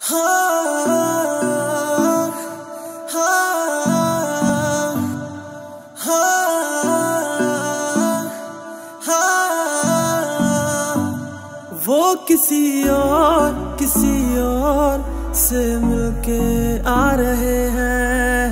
वो किसी और से मिलके आ रहे हैं।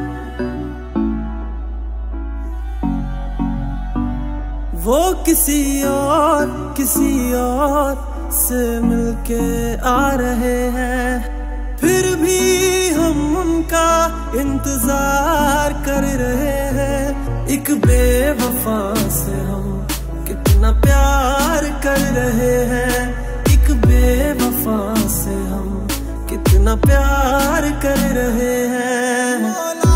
वो किसी और से मिलके आ रहे हैं। फिर भी हम उनका इंतजार कर रहे हैं। एक बेवफा से हम कितना प्यार कर रहे हैं। एक बेवफा से हम कितना प्यार कर रहे हैं।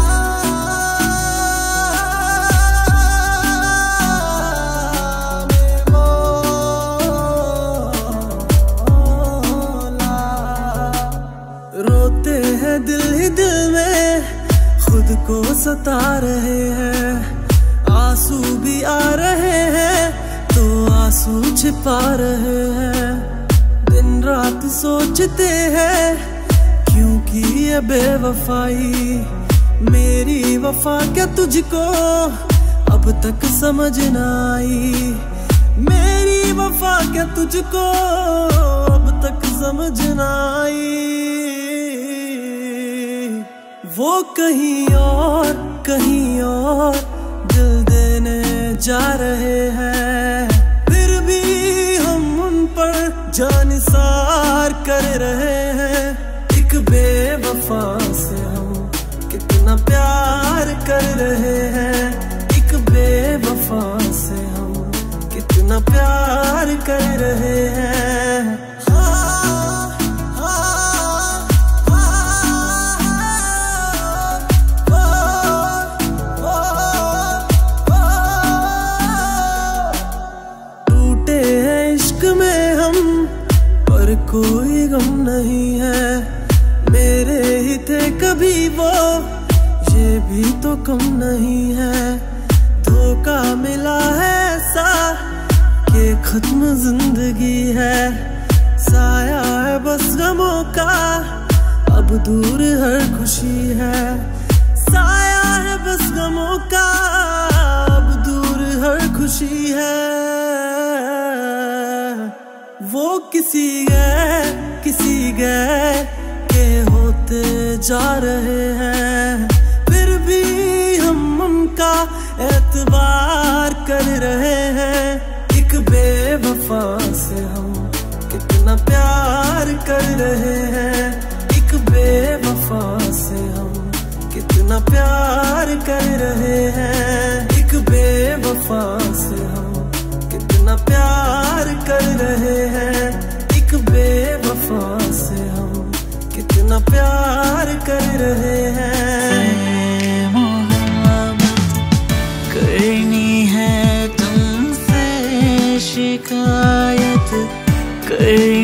रोते हैं दिल ही दिल में, खुद को सता रहे हैं। आंसू भी आ रहे हैं तो आंसू छिपा रहे हैं। दिन रात सोचते हैं क्योंकि ये बेवफाई। मेरी वफा क्या तुझको अब तक समझ ना आई। मेरी वफा क्या तुझको अब तक समझ ना आई। वो कहीं और दिल देने जा रहे हैं। फिर भी हम उन पर जानिसार कर रहे हैं। एक बेवफा से हम कितना प्यार कर रहे हैं। एक बेवफा से हम कितना प्यार कर रहे हैं। कोई गम नहीं है, मेरे ही थे कभी वो, ये भी तो कम नहीं है। धोखा मिला है ऐसा कि खत्म जिंदगी है। साया है बस गमों का, अब दूर हर खुशी है। साया है बस गमों का, अब दूर हर खुशी है। वो किसी गए के होते जा रहे हैं। फिर भी हम उनका एतबार कर रहे हैं। एक बेवफा से हम कितना प्यार कर रहे हैं। एक बेवफा से हम कितना प्यार कर रहे हैं। एक बेवफा से हम कितना प्यार कर रहे हैं। एक बेवफा से हम कितना प्यार कर रहे हैं। मोहब्बत करनी है तुमसे, शिकायत करनी